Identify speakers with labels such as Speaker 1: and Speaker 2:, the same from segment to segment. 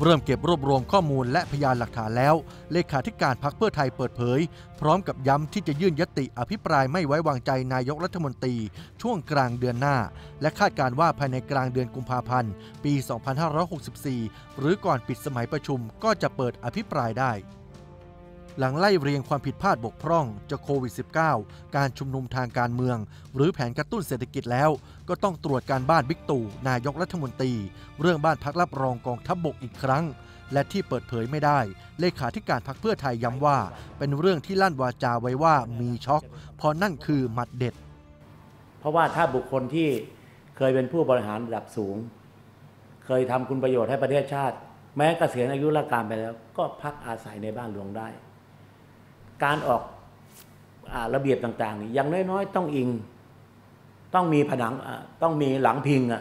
Speaker 1: เริ่มเก็บรวบรวมข้อมูลและพยานหลักฐานแล้วเลขาธิการพรรคเพื่อไทยเปิดเผยพร้อมกับย้ำที่จะยื่นญัตติอภิปรายไม่ไว้วางใจนายกรัฐมนตรีช่วงกลางเดือนหน้าและคาดการณ์ว่าภายในกลางเดือนกุมภาพันธ์ปี 2564 หรือก่อนปิดสมัยประชุมก็จะเปิดอภิปรายได้หลังไล่เรียงความผิดพลาดบกพร่องจากโควิด -19 การชุมนุมทางการเมืองหรือแผนกระตุ้นเศรษฐกิจแล้วก็ต้องตรวจการบ้านบิ๊กตู่นายกรัฐมนตรีเรื่องบ้านพักรับรองกองทัพบกอีกครั้งและที่เปิดเผยไม่ได้เลขาธิการพรรคเพื่อไทยย้ำว่าเป็นเรื่องที่ลั่นวาจาไว้ว่ามีช็อกเพราะนั่นคือหมัดเด็ด
Speaker 2: เพราะว่าถ้าบุคคลที่เคยเป็นผู้บริหารระดับสูงเคยทำคุณประโยชน์ให้ประเทศชาติแม้เกษียณอายุราชการไปแล้วก็พักอาศัยในบ้านหลวงได้การออกระเบียบต่างๆนี่อย่างน้อยๆต้องอิงต้องมีผนังต้องมีหลังพิง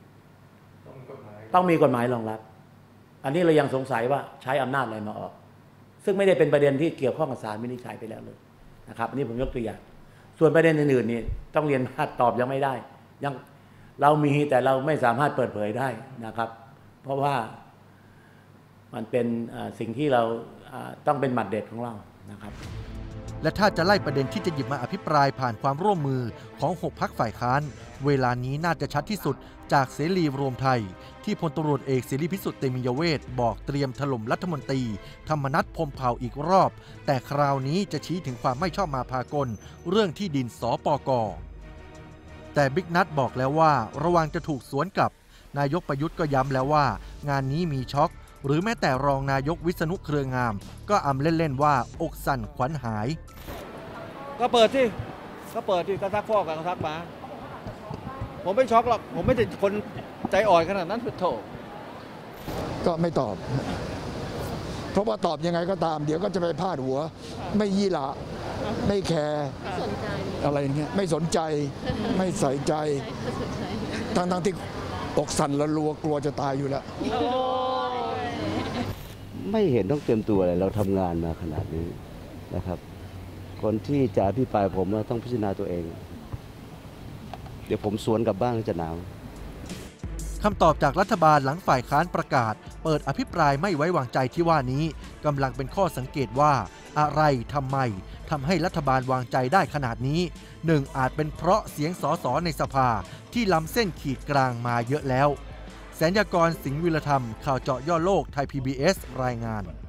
Speaker 2: ต้องมีกฎหมายรองรับอันนี้เรายังสงสัยว่าใช้อำนาจอะไรมาออกซึ่งไม่ได้เป็นประเด็นที่เกี่ยวข้องกับศาลวินิจฉัยไปแล้วเลยนะครับอันนี้ผมยกตัวอย่างส่วนประเด็นอื่นๆนี่ต้องเรียนว่าตอบยังไม่ได้ยังเรามีแต่เราไม่สามารถเปิดเผยได้นะครับเพราะว่ามันเป็นสิ่งที่เราต้องเป็นหมัดเด็ดของเรานะครับ
Speaker 1: และถ้าจะไล่ประเด็นที่จะหยิบมาอภิปรายผ่านความร่วมมือของ6 พรรคฝ่ายค้านเวลานี้น่าจะชัดที่สุดจากเสรีรวมไทยที่พลตำรวจเอกเสรีพิสุทธิ์เตมียเวทบอกเตรียมถล่มรัฐมนตรีธรรมนัส พรหมเผ่าอีกรอบแต่คราวนี้จะชี้ถึงความไม่ชอบมาพากลเรื่องที่ดินสปก.แต่บิ๊กนัทบอกแล้วว่าระวังจะถูกสวนกลับนายกประยุทธ์ก็ย้ำแล้วว่างานนี้มีช็อกหรือแม้แต่รองนายกวิษณุเครืองามก็อำเล่นๆว่าอกสั่นขวัญหาย
Speaker 3: ก็เปิดที่ก็ทักพ่อกันก็ทักมาผมไม่ช็อกหรอกผมไม่ใช่คนใจอ่อนขนาดนั้นโถ
Speaker 4: ก็ไม่ตอบเพราะว่าตอบยังไงก็ตามเดี๋ยวก็จะไปพาดหัวไม่ยี่หละไม่แคร์อะไรเงี้ยไม่สนใจไม่ใส่ใจทั้งที่อกสั่นละรัวกลัวจะตายอยู่แล้ว
Speaker 5: ไม่เห็นต้องเตรียมตัวอะไรเราทำงานมาขนาดนี้นะครับคนที่จะอภิปรายผมต้องพิจารณาตัวเองเดี๋ยวผมสวนกลับบ้านจะหนาว
Speaker 1: คำตอบจากรัฐบาลหลังฝ่ายค้านประกาศเปิดอภิปรายไม่ไว้วางใจที่ว่านี้กำลังเป็นข้อสังเกตว่าอะไรทำไมทำให้รัฐบาลวางใจได้ขนาดนี้1อาจเป็นเพราะเสียงสสในสภาที่ล้ำเส้นขีดกลางมาเยอะแล้วแสนยากร สิงห์วิรธรรมข่าวเจาะย่อโลกไทย PBS รายงาน